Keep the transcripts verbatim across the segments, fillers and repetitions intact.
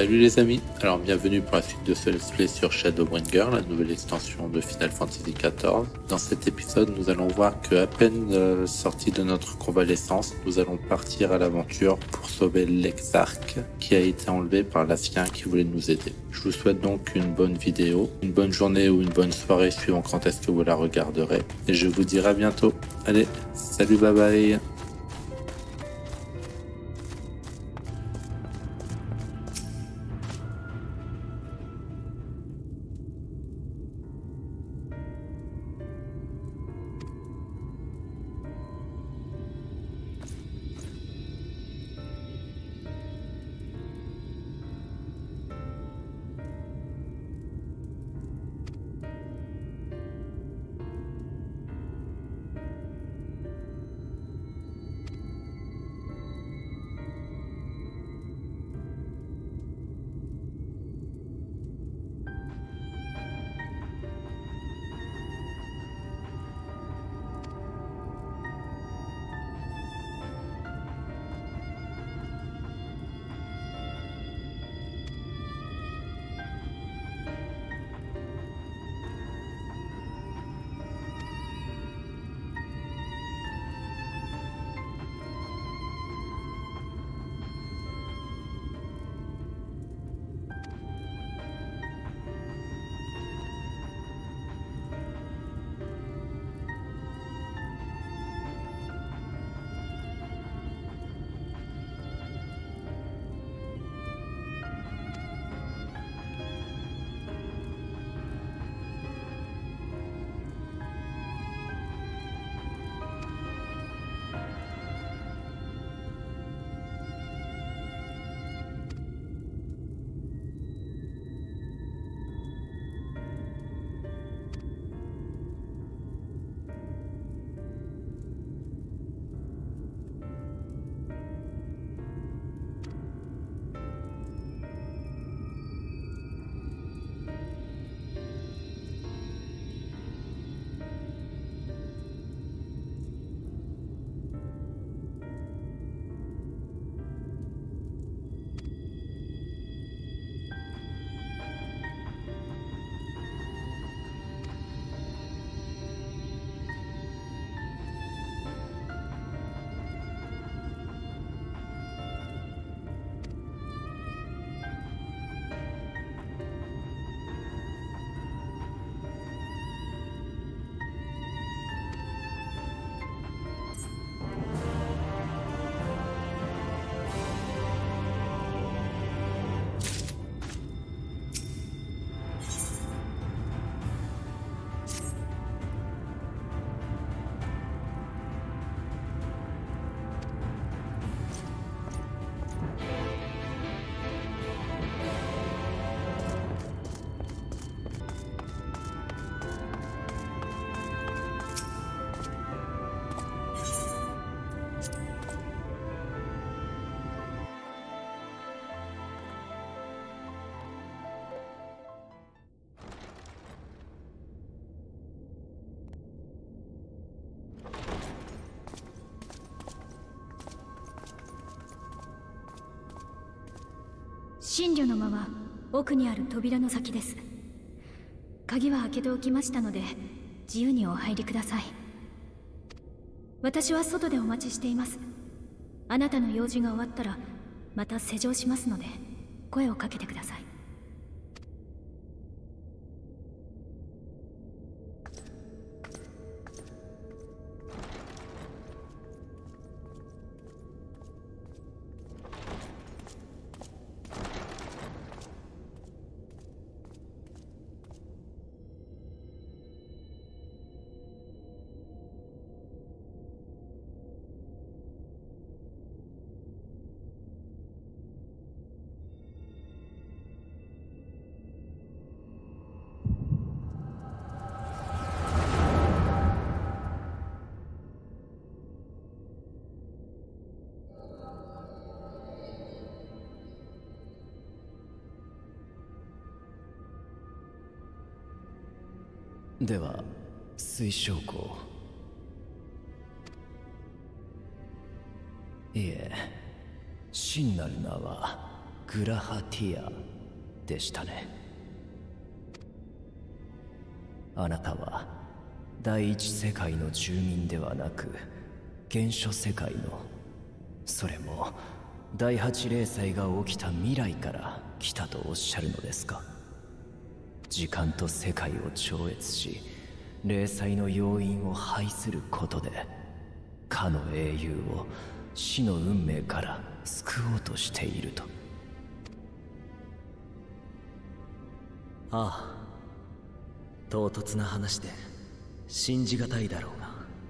Salut les amis, alors bienvenue pour la suite de ce let's play sur Shadowbringer, la nouvelle extension de Final Fantasy quatorze. Dans cet épisode, nous allons voir que à peine euh, sorti de notre convalescence, nous allons partir à l'aventure pour sauver l'Exarque qui a été enlevé par l'Ancien qui voulait nous aider. Je vous souhaite donc une bonne vidéo, une bonne journée ou une bonne soirée suivant quand est-ce que vous la regarderez. Et je vous dirai à bientôt. Allez, salut, bye bye. 神女の間は奥にある扉の先です。鍵は開けておきましたので自由にお入りください。私は外でお待ちしています。あなたの用事が終わったらまた施錠しますので声をかけてください。 では水晶湖。いえ、真なる名はグラハティアでしたね。あなたは第一世界の住民ではなく原初世界の、それも第八霊災が起きた未来から来たとおっしゃるのですか？時間と世界を超越し霊災の要因を排することでかの英雄を死の運命から救おうとしていると。 ああ、唐突な話で信じがたいだろうが。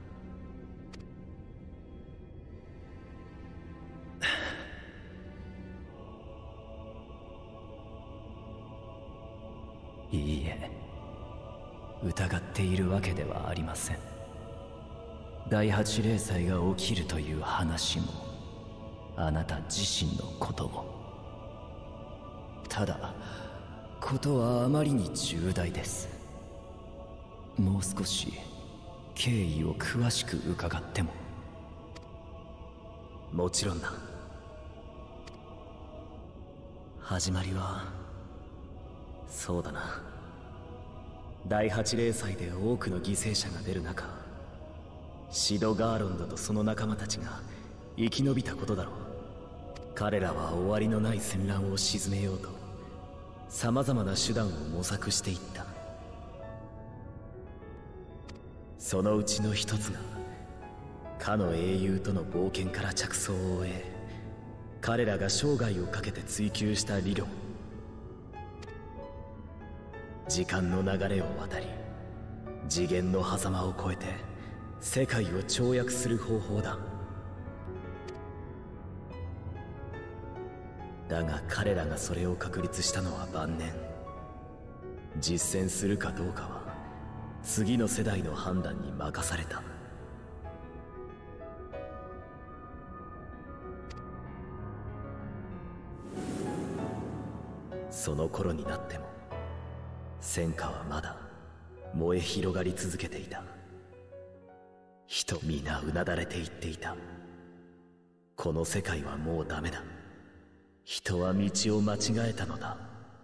いいえ、疑っているわけではありません。第八霊災が起きるという話もあなた自身のことも、ただことはあまりに重大です。もう少し経緯を詳しく伺っても？ もちろんだ。始まりはそうだな、第八霊祭で多くの犠牲者が出る中、シド・ガーロンドとその仲間たちが生き延びたことだろう。彼らは終わりのない戦乱を鎮めようと様々な手段を模索していった。そのうちの一つがかの英雄との冒険から着想を得、彼らが生涯をかけて追求した理論、時間の流れを渡り次元の狭間を越えて世界を跳躍する方法だ。だが彼らがそれを確立したのは晩年。実践するかどうかは次の世代の判断に任された。その頃になっても戦火はまだ燃え広がり続けていた。人皆うなだれていっていた。この世界はもうダメだ。人は道を間違えたのだ。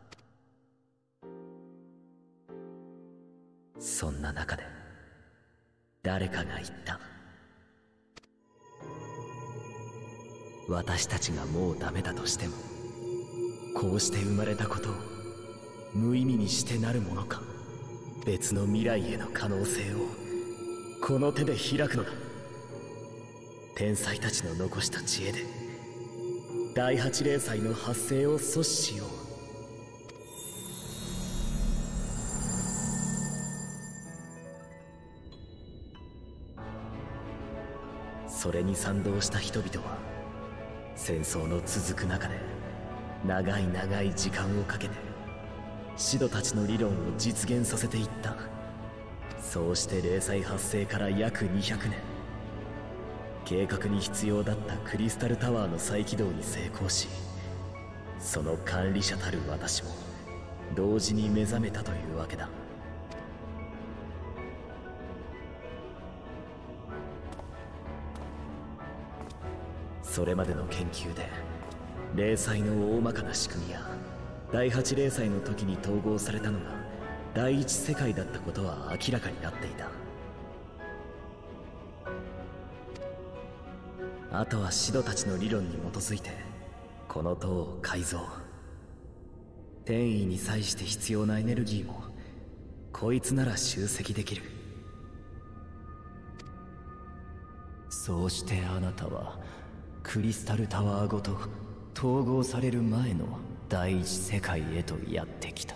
そんな中で誰かが言った。私たちがもうダメだとしても、こうして生まれたことを無意味にしてなるものか。別の未来への可能性をこの手で開くのだ。天才たちの残した知恵で第八霊祭の発生を阻止しよう。それに賛同した人々は戦争の続く中で長い長い時間をかけてシドたちの理論を実現させていった。そうして霊災発生から約にひゃくねん、計画に必要だったクリスタルタワーの再起動に成功し、その管理者たる私も同時に目覚めたというわけだ。それまでの研究で霊災の大まかな仕組みや第八霊災の時に統合されたのが第一世界だったことは明らかになっていた。あとはシドたちの理論に基づいてこの塔を改造。転移に際して必要なエネルギーもこいつなら集積できる。 そうしてあなたはクリスタルタワーごと統合される前の第一世界へとやってきた。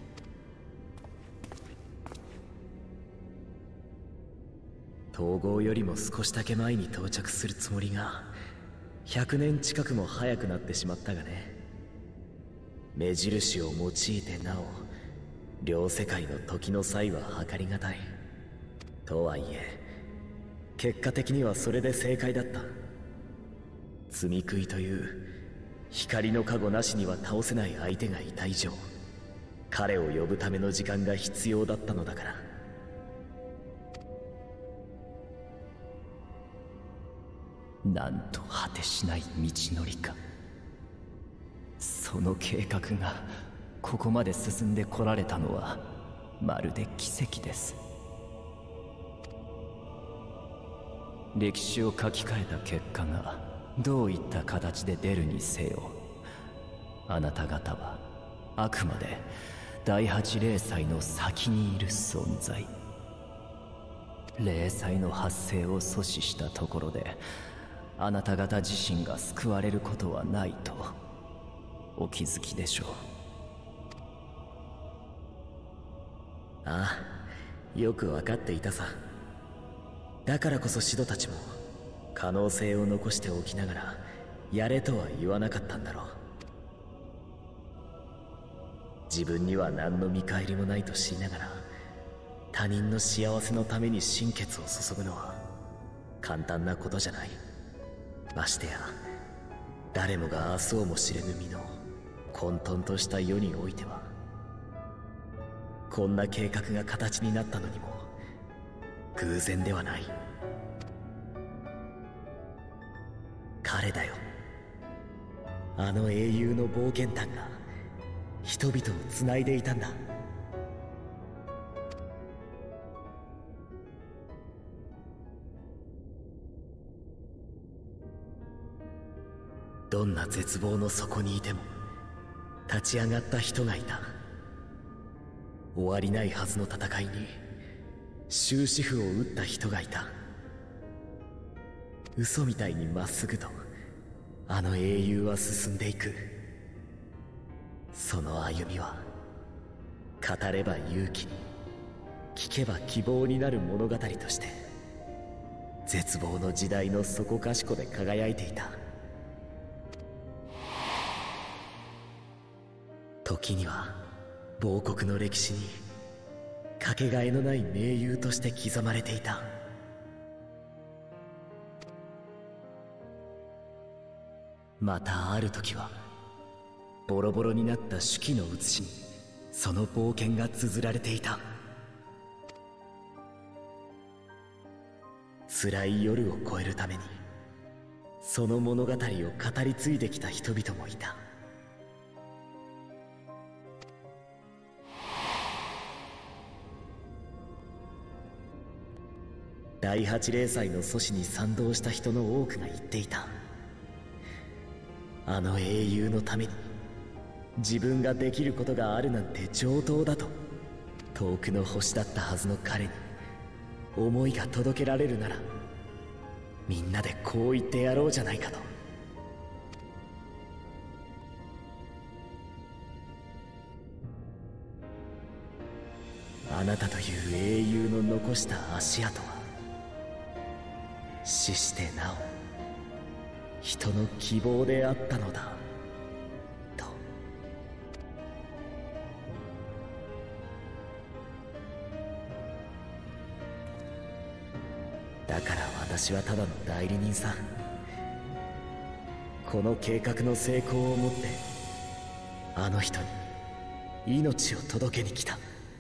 統合よりも少しだけ前に到着するつもりがひゃくねん近くも早くなってしまったがね。目印を用いてなお両世界の時の差異は計りがたい。とはいえ結果的にはそれで正解だった。積み食いという光の加護なしには倒せない相手がいた以上、彼を呼ぶための時間が必要だったのだから。 なんと果てしない道のりか。 その計画がここまで進んでこられたのはまるで奇跡です。歴史を書き換えた結果がどういった形で出るにせよ、あなた方はあくまで第八霊祭の先にいる存在。霊祭の発生を阻止したところであなた方自身が救われることはないとお気づきでしょう。 ああ、よく分かっていたさ。だからこそシドたちも可能性を残しておきながらやれとは言わなかったんだろう。自分には何の見返りもないと知りながら他人の幸せのために心血を注ぐのは簡単なことじゃない。ましてや誰もが明日をも知れぬ身の混沌とした世においては、こんな計画が形になったのにも偶然ではない。彼だよ、あの英雄の冒険譚が人々をつないでいたんだ。どんな絶望の底にいても立ち上がった人がいた。終わりないはずの戦いに終止符を打った人がいた。嘘みたいにまっすぐとあの英雄は進んでいく。その歩みは語れば勇気に、聞けば希望になる物語として絶望の時代の底かしこで輝いていた。時には亡国の歴史にかけがえのない盟友として刻まれていた。またある時はボロボロになった手記の写しにその冒険が綴られていた。辛い夜を越えるためにその物語を語り継いできた人々もいた。第八霊祭の阻止に賛同した人の多くが言っていた。あの英雄のために自分ができることがあるなんて上等だと。遠くの星だったはずの彼に思いが届けられるならみんなでこう言ってやろうじゃないかと。あなたという英雄の残した足跡は死してなお人の希望であったのだと。だから私はただの代理人さ。この計画の成功をもってあの人に命を届けに来た。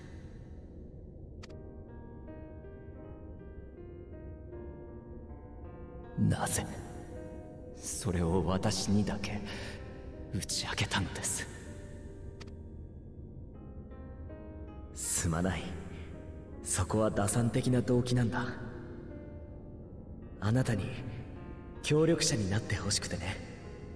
なぜそれを私にだけ打ち明けたのです。 すまない。そこは打算的な動機なんだ。あなたに協力者になってほしくてね。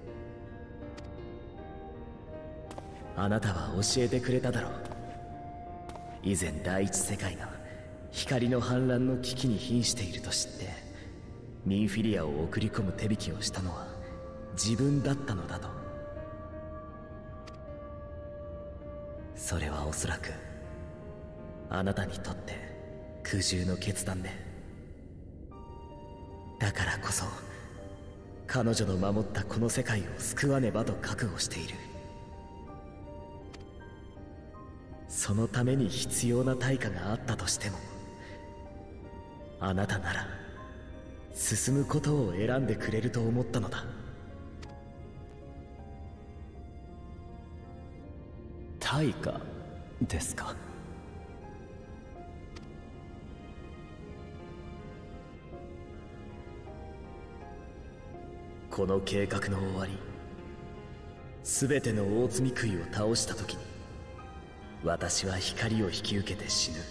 あなたは教えてくれただろう。以前第一世界が光の反乱の危機に瀕していると知ってミンフィリアを送り込む手引きをしたのは自分だったのだと。それはおそらくあなたにとって苦渋の決断で、だからこそ彼女の守ったこの世界を救わねばと覚悟している。そのために必要な対価があったとしてもあなたなら進むことを選んでくれると思ったのだ。 対価ですか。 この計画の終わり、 全ての大罪食いを倒した時に私は光を引き受けて死ぬ。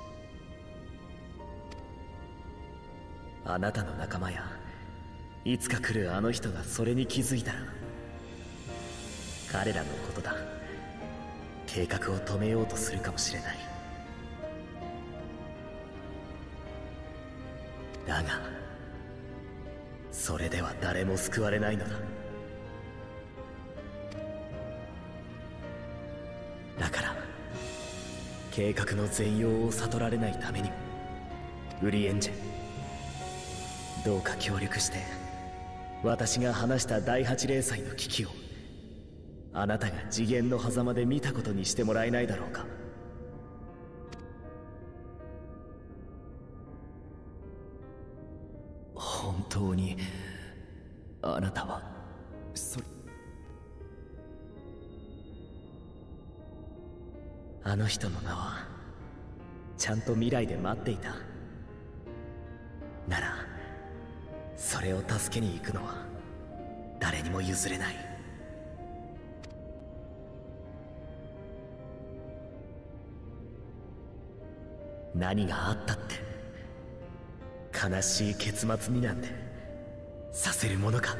あなたの仲間やいつか来るあの人がそれに気づいたら、彼らのことだ、計画を止めようとするかもしれない。だがそれでは誰も救われないのだ。だから計画の全容を悟られないためにも、ウリエンジェ、どうか協力して私が話した第八霊祭の危機をあなたが次元の狭間で見たことにしてもらえないだろうか。 本当にあなたはそれ。 あの人の名はちゃんと未来で待っていた。ならそれを助けに行くのは誰にも譲れない。何があったって悲しい結末になんてさせるものか。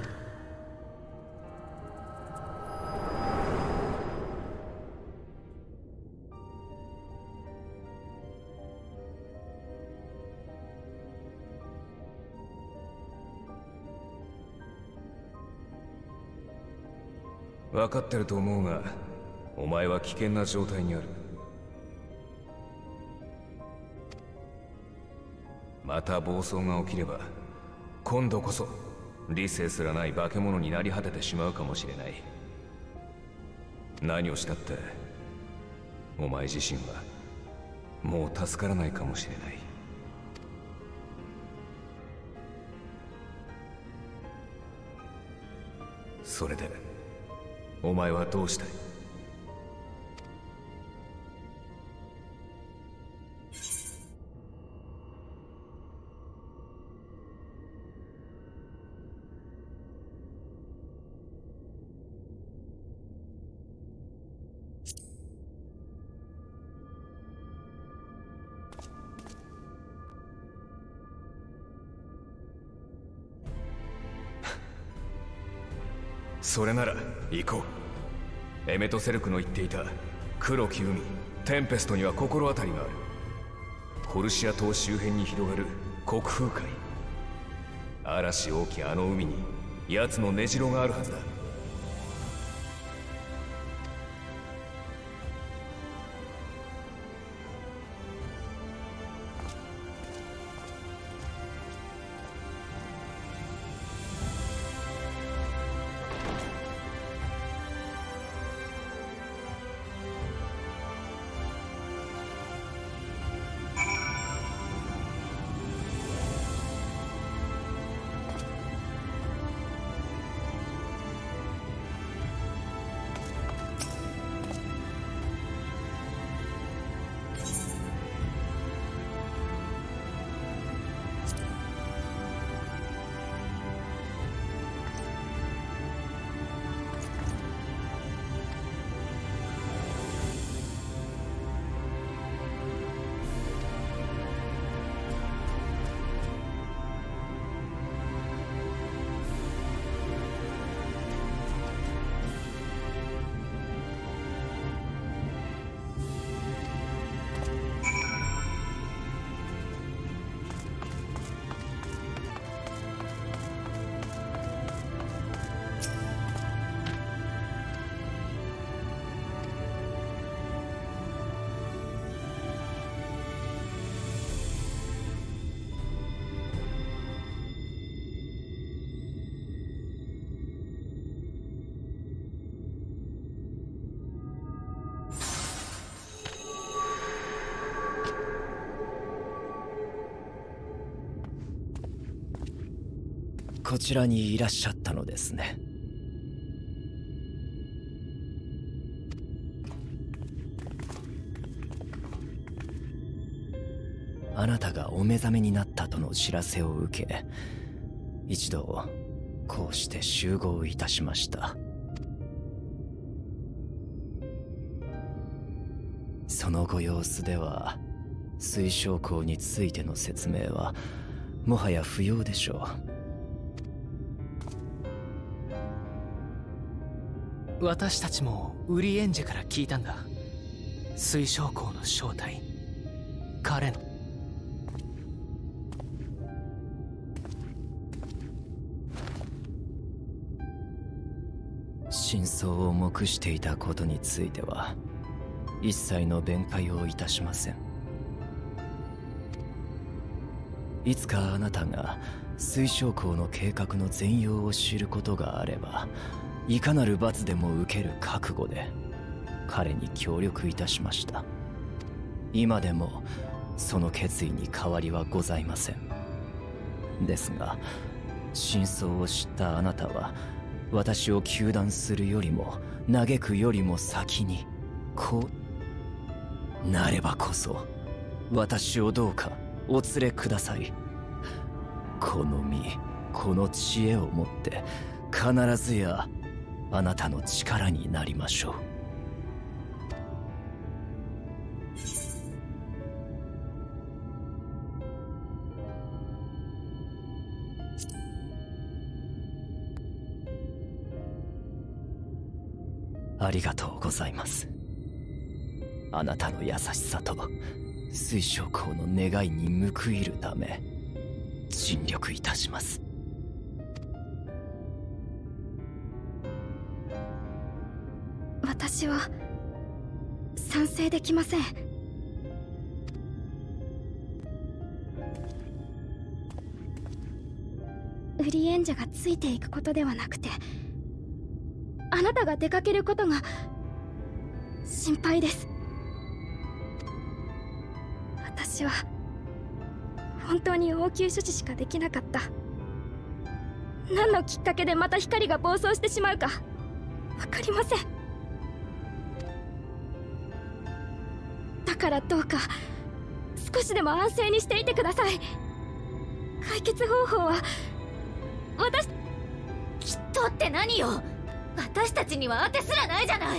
分かってると思うが、お前は危険な状態にある。また暴走が起きれば今度こそ理性すらない化け物になり果ててしまうかもしれない。何をしたってお前自身はもう助からないかもしれない。それでお前はどうしたい？それなら行こう。エメトセルクの言っていた黒き海テンペストには心当たりがある。コルシア島周辺に広がる国風海、嵐大きあの海に奴の根城があるはずだ。 こちらにいらっしゃったのですね。あなたがお目覚めになったとの知らせを受け、一度こうして集合いたしました。 そのご様子では水晶港についての説明はもはや不要でしょう。私たちもウリエンジェから聞いたんだ。水晶港の正体、彼の真相を黙していたことについては一切の弁解をいたしません。いつかあなたが水晶港の計画の全容を知ることがあれば、いかなる罰でも受ける覚悟で彼に協力いたしました。今でもその決意に変わりはございません。ですが真相を知ったあなたは私を糾弾するよりも嘆くよりも先にこうなればこそ私をどうかお連れください。この身この知恵をもって必ずやあなたの力になりましょう。ありがとうございます。あなたの優しさと水晶港の願いに報いるため尽力いたします。 私は賛成できません。ウリエンジャがついていくことではなくて、あなたが出かけることが心配です。私は本当に応急処置しかできなかった。何のきっかけでまた光が暴走してしまうか分かりません。だからどうか少しでも安静にしていてください。解決方法は私きっとって何よ。私たちには当てすらないじゃない。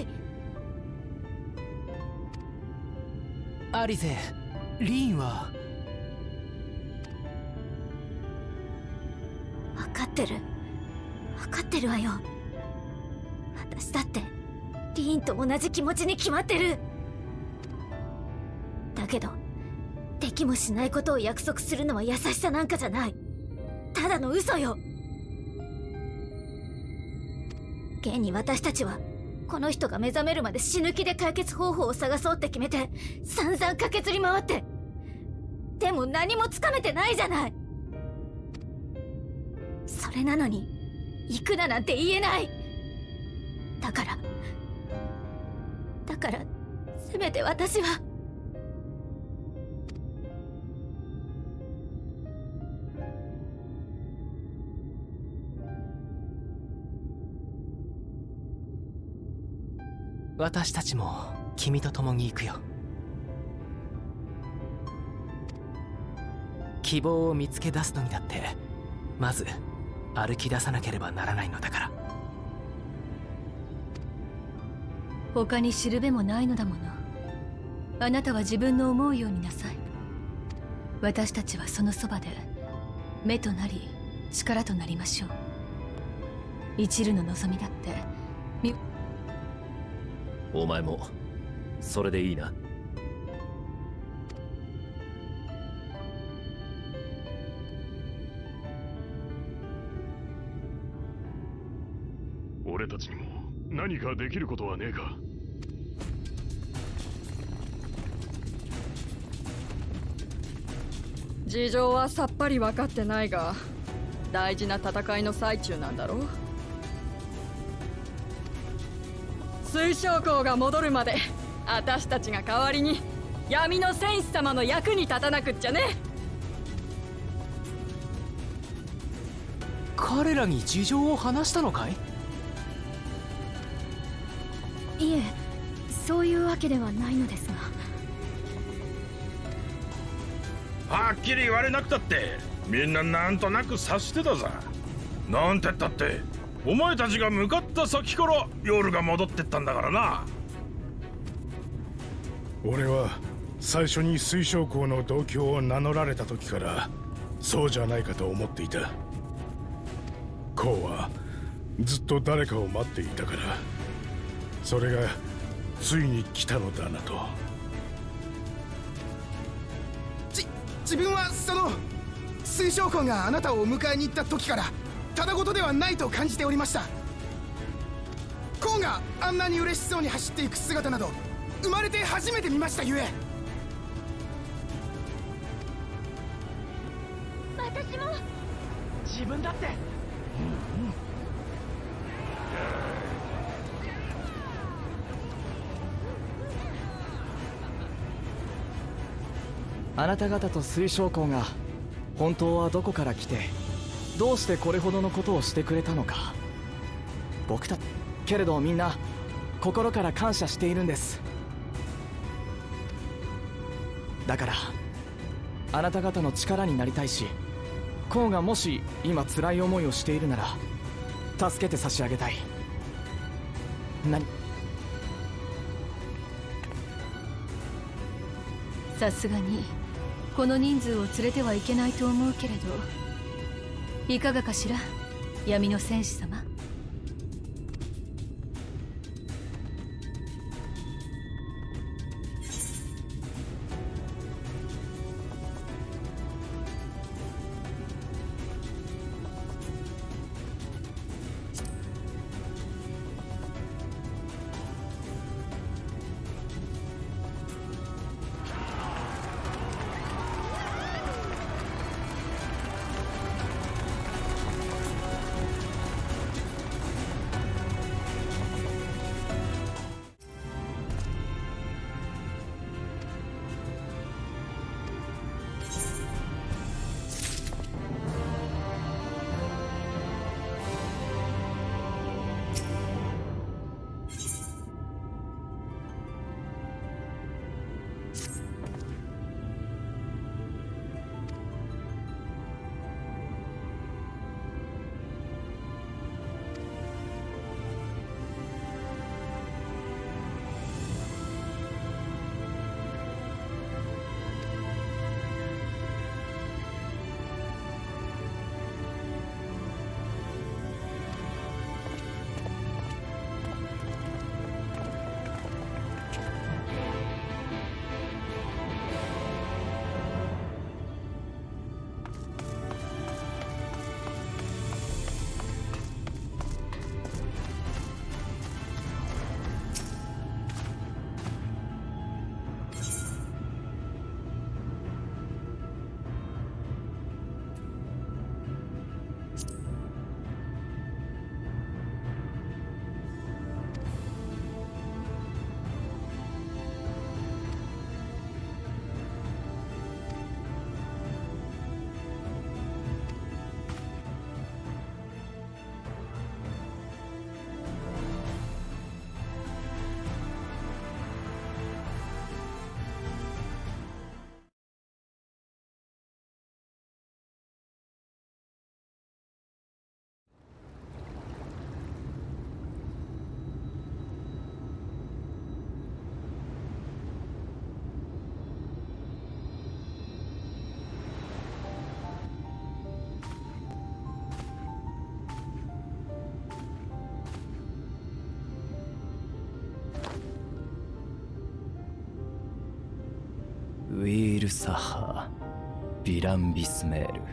アリゼ、リーンは分かってる分かってるわよ。私だってリーンと同じ気持ちに決まってる。だけどできもしないことを約束するのは優しさなんかじゃない。ただの嘘よ。現に私たちはこの人が目覚めるまで死ぬ気で解決方法を探そうって決めて散々駆けずり回って、でも何もつかめてないじゃない。それなのに行くななんて言えない。だからだからせめて私は私たちも君と共に行くよ。希望を見つけ出すのにだってまず歩き出さなければならないのだから。 他に知るべもないのだもの。あなたは自分の思うようになさい。私たちはそのそばで目となり力となりましょう。一縷の望みだってみお前もそれでいいな。 俺たちにも何かできることはねえか。 事情はさっぱり分かってないが、大事な戦いの最中なんだろう。水晶港が戻るまで私たちが代わりに闇の戦士様の役に立たなくっちゃね。 彼らに事情を話したのかい？ いえ、そういうわけではないのですが。はっきり言われなくたってみんななんとなく察してたさ。なんてったってお前たちが向かった先から夜が戻ってったんだからな。 俺は最初に水晶校の同郷を名乗られた時からそうじゃないかと思っていた。コウはずっと誰かを待っていたから、それがついに来たのだなと。 じ自分はその水晶校があなたをお迎えに行った時からただごとではないと感じておりました。コウがあんなに嬉しそうに走っていく姿など生まれて初めて見ましたゆえ。 私も自分だって、うんうん、あなた方と水晶校が本当はどこから来てどうしてこれほどのことをしてくれたのか、僕たちけれどみんな心から感謝しているんです。だからあなた方の力になりたいし、コウがもし今辛い思いをしているなら助けて差し上げたい。何？ さすがにこの人数を連れてはいけないと思うけれど、いかがかしら、闇の戦士様。 ウィールサハー・ヴィランビスメール。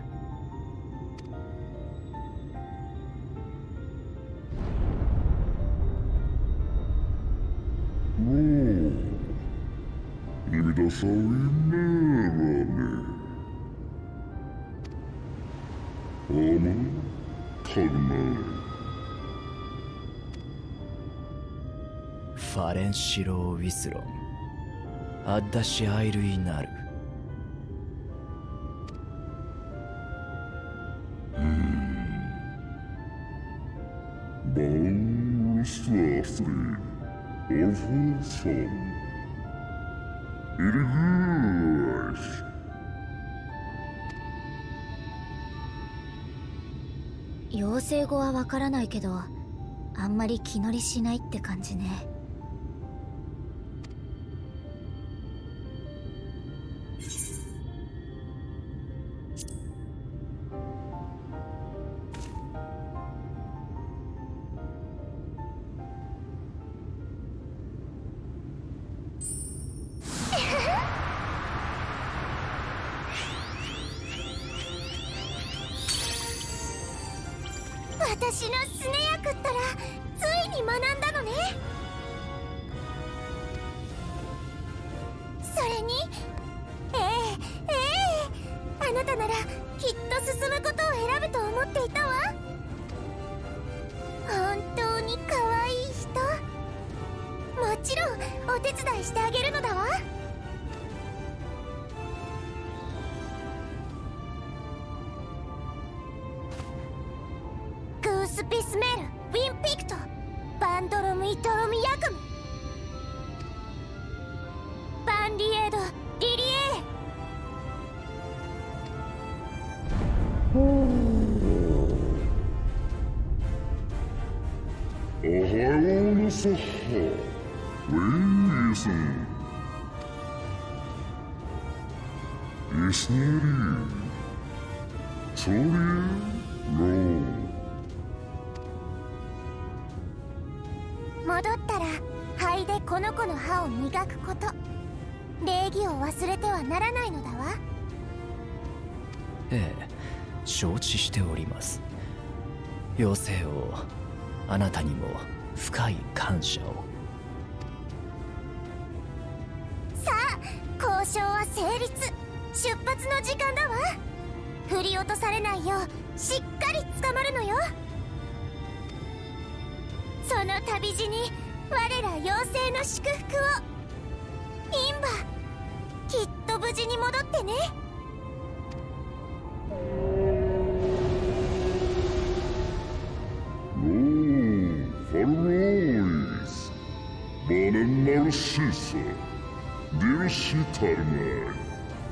おお、イミダサウィネーラネ。アマカルナイ。 ファレンシロー・ウィスロン。アッダシアイルイナル。 バウルスアフリー、オルフォーソン、イリグーシ。 妖精語はわからないけど、あんまり気乗りしないって感じね。 私のスネ役ったらついに学んだのね。それにええええあなたならきっと進むことを選ぶと思っていたわ。本当に可愛い人、もちろんお手伝いしてあげるのだわ。グースピスメル、ウィンピクト、バンドロムイトロミヤクム、バンリエード、リリエおはようのさはウェイスンイスネリートリエロー。 戻ったら肺でこの子の歯を磨くこと、礼儀を忘れてはならないのだわ。 ええ、承知しております。妖精王、あなたにも深い感謝を。 さあ交渉は成立。出発の時間だわ。振り落とされないようしっかり捕まるのよ。その旅路に我ら妖精の祝福を。インバ、きっと無事に戻ってね。 ローファルロイスバネナルシーサディルシタルナイ。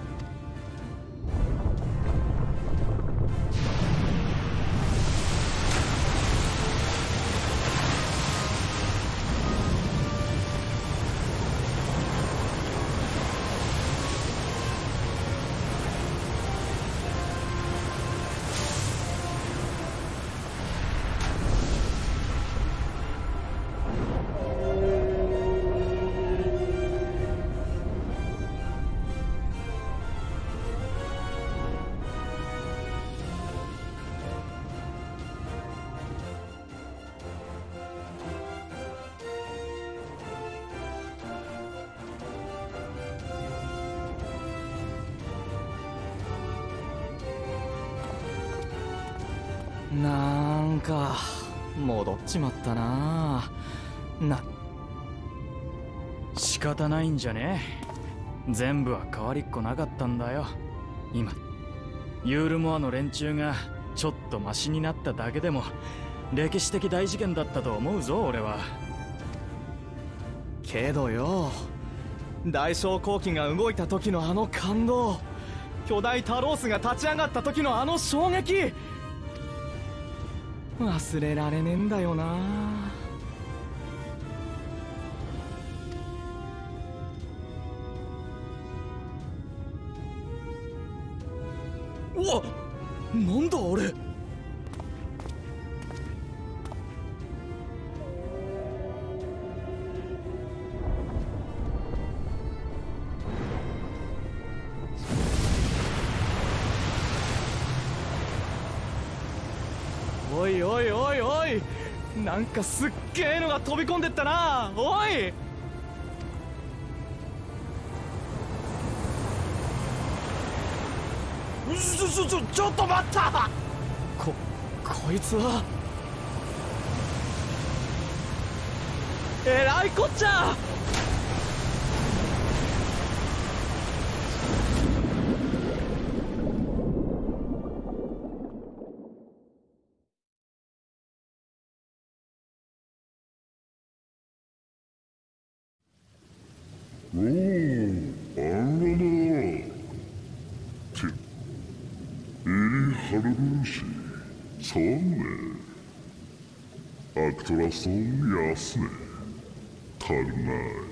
なんか戻っちまったな。な仕方ないんじゃね。全部は変わりっこなかったんだよ。今ユールモアの連中がちょっとマシになっただけでも歴史的大事件だったと思うぞ俺は。けどよ、大将後期が動いた時のあの感動、巨大タロースが立ち上がった時のあの衝撃、忘れられねえんだよな。うわっ、なんだあれ。おいおいおいおい、なんかすっげえのが飛び込んでったな。おい、ちょちょちょちょっと待った。ここいつはえらいこっちゃ。 ローアンラナーティエリハルルーシソンネアクトラソンヤスネタルナイ。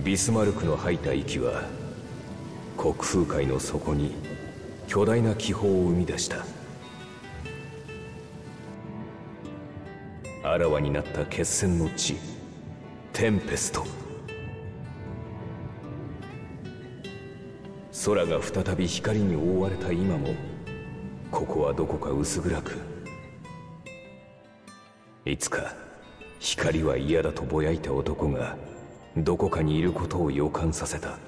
ビスマルクの吐いた息は国風海の底に巨大な気泡を生み出した。あらわになった決戦の地、テンペスト。空が再び光に覆われた今も、ここはどこか薄暗く、いつか光は嫌だとぼやいた男がどこかにいることを予感させた。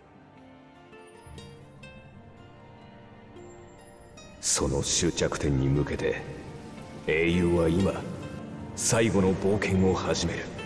その終着点に向けて英雄は今最後の冒険を始める。